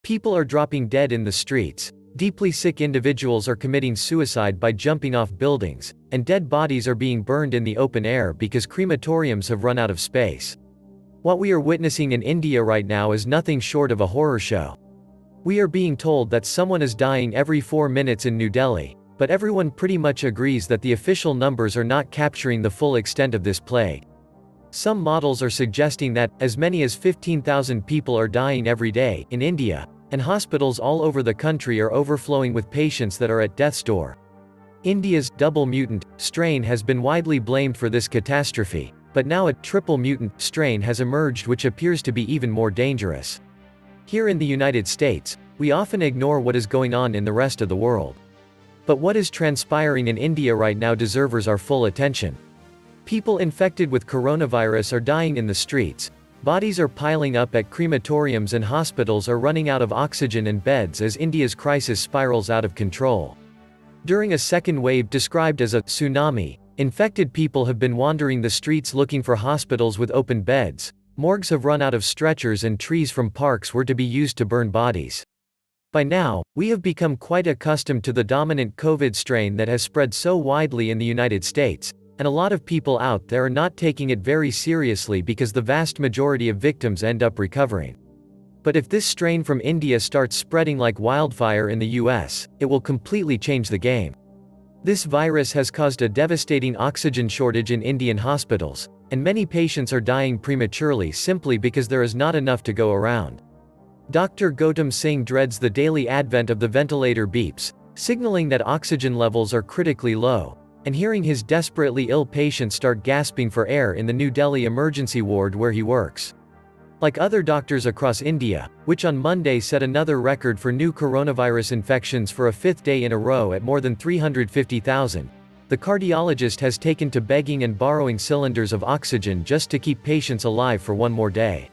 People are dropping dead in the streets, deeply sick individuals are committing suicide by jumping off buildings, and dead bodies are being burned in the open air because crematoriums have run out of space. What we are witnessing in India right now is nothing short of a horror show. We are being told that someone is dying every 4 minutes in New Delhi, but everyone pretty much agrees that the official numbers are not capturing the full extent of this plague. Some models are suggesting that as many as 15,000 people are dying every day in India, and hospitals all over the country are overflowing with patients that are at death's door. India's double mutant strain has been widely blamed for this catastrophe, but now a triple mutant strain has emerged which appears to be even more dangerous. Here in the United States, we often ignore what is going on in the rest of the world. But what is transpiring in India right now deserves our full attention. People infected with coronavirus are dying in the streets, bodies are piling up at crematoriums, and hospitals are running out of oxygen and beds as India's crisis spirals out of control. During a second wave described as a tsunami, infected people have been wandering the streets looking for hospitals with open beds, morgues have run out of stretchers, and trees from parks were to be used to burn bodies. By now, we have become quite accustomed to the dominant COVID strain that has spread so widely in the United States, and a lot of people out there are not taking it very seriously because the vast majority of victims end up recovering. But if this strain from India starts spreading like wildfire in the US, it will completely change the game. This virus has caused a devastating oxygen shortage in Indian hospitals, and many patients are dying prematurely simply because there is not enough to go around. Dr. Gautam Singh dreads the daily advent of the ventilator beeps, signaling that oxygen levels are critically low, and hearing his desperately ill patients start gasping for air in the New Delhi emergency ward where he works. Like other doctors across India, which on Monday set another record for new coronavirus infections for a fifth day in a row at more than 350,000, the cardiologist has taken to begging and borrowing cylinders of oxygen just to keep patients alive for one more day.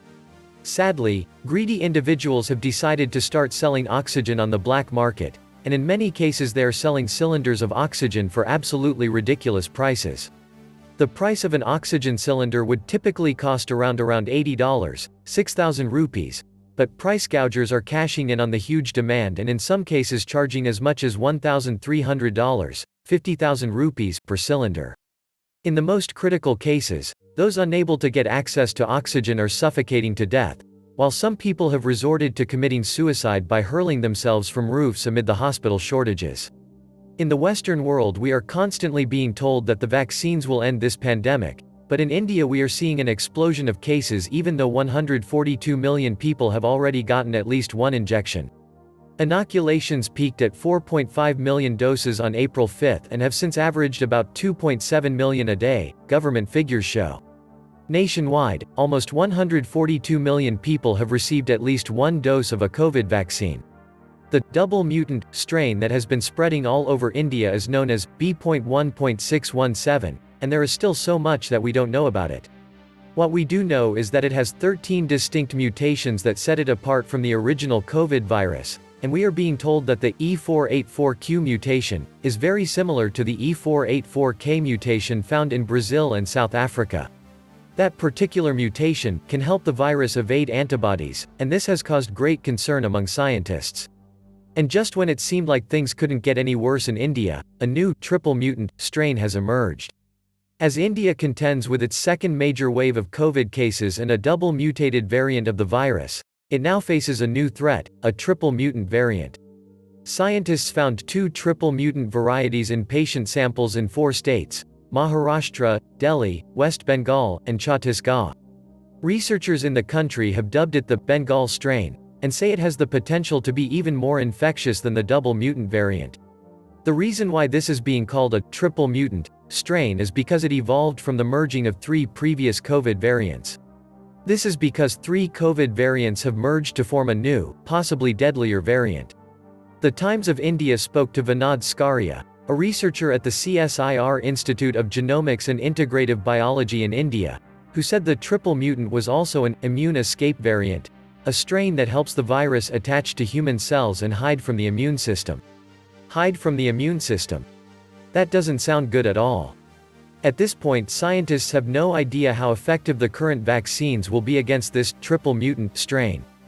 Sadly, greedy individuals have decided to start selling oxygen on the black market, and in many cases they are selling cylinders of oxygen for absolutely ridiculous prices. The price of an oxygen cylinder would typically cost around $80, 6,000 rupees, but price gougers are cashing in on the huge demand and in some cases charging as much as $1,300, 50,000 rupees, per cylinder. In the most critical cases, those unable to get access to oxygen are suffocating to death, while some people have resorted to committing suicide by hurling themselves from roofs amid the hospital shortages. In the Western world we are constantly being told that the vaccines will end this pandemic, but in India we are seeing an explosion of cases even though 142 million people have already gotten at least one injection. Inoculations peaked at 4.5 million doses on April 5 and have since averaged about 2.7 million a day, government figures show. Nationwide, almost 142 million people have received at least one dose of a COVID vaccine. The double mutant strain that has been spreading all over India is known as B.1.617, and there is still so much that we don't know about it. What we do know is that it has 13 distinct mutations that set it apart from the original COVID virus, and we are being told that the E484Q mutation is very similar to the E484K mutation found in Brazil and South Africa. That particular mutation can help the virus evade antibodies, and this has caused great concern among scientists. And just when it seemed like things couldn't get any worse in India, a new triple mutant strain has emerged. As India contends with its second major wave of COVID cases and a double mutated variant of the virus, it now faces a new threat, a triple mutant variant. Scientists found 2 triple mutant varieties in patient samples in 4 states: Maharashtra, Delhi, West Bengal, and Chhattisgarh. Researchers in the country have dubbed it the Bengal strain, and say it has the potential to be even more infectious than the double mutant variant. The reason why this is being called a triple mutant strain is because it evolved from the merging of 3 previous COVID variants. This is because 3 COVID variants have merged to form a new, possibly deadlier variant. The Times of India spoke to Vinod Skaria, a researcher at the CSIR Institute of Genomics and Integrative Biology in India, who said the triple mutant was also an immune escape variant, a strain that helps the virus attach to human cells and hide from the immune system. Hide from the immune system. That doesn't sound good at all. At this point, scientists have no idea how effective the current vaccines will be against this triple mutant strain.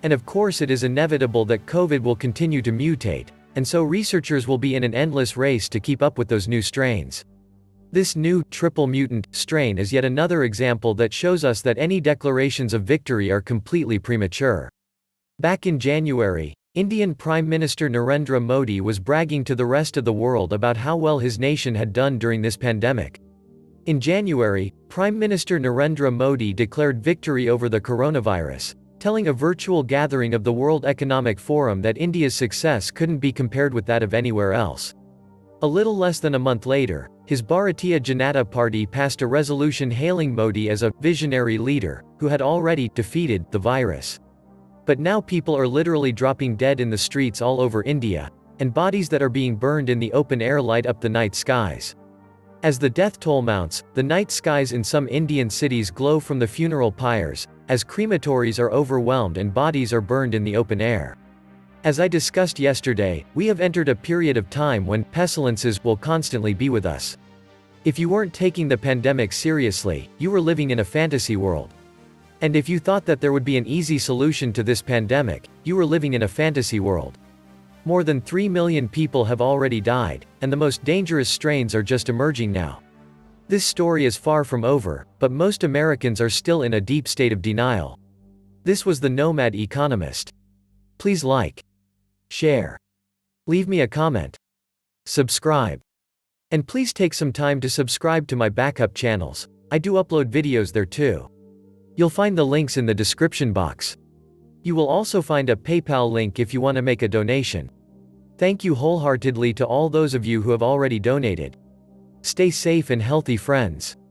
And of course it is inevitable that COVID will continue to mutate, and so researchers will be in an endless race to keep up with those new strains. This new, triple mutant, strain is yet another example that shows us that any declarations of victory are completely premature. Back in January, Indian Prime Minister Narendra Modi was bragging to the rest of the world about how well his nation had done during this pandemic. In January, Prime Minister Narendra Modi declared victory over the coronavirus, telling a virtual gathering of the World Economic Forum that India's success couldn't be compared with that of anywhere else. A little less than a month later, his Bharatiya Janata Party passed a resolution hailing Modi as a visionary leader who had already defeated the virus. But now people are literally dropping dead in the streets all over India, and bodies that are being burned in the open air light up the night skies. As the death toll mounts, the night skies in some Indian cities glow from the funeral pyres, as crematories are overwhelmed and bodies are burned in the open air. As I discussed yesterday, we have entered a period of time when pestilences will constantly be with us. If you weren't taking the pandemic seriously, you were living in a fantasy world. And if you thought that there would be an easy solution to this pandemic, you were living in a fantasy world. More than 3 million people have already died, and the most dangerous strains are just emerging now. This story is far from over, but most Americans are still in a deep state of denial. This was the Nomad Economist. Please like, share, leave me a comment, subscribe. And please take some time to subscribe to my backup channels. I do upload videos there too. You'll find the links in the description box. You will also find a PayPal link if you want to make a donation. Thank you wholeheartedly to all those of you who have already donated. Stay safe and healthy, friends.